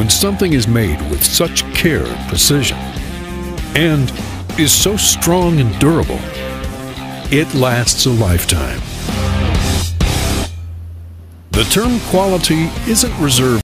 When something is made with such care and precision, and is so strong and durable, it lasts a lifetime. The term quality isn't reserved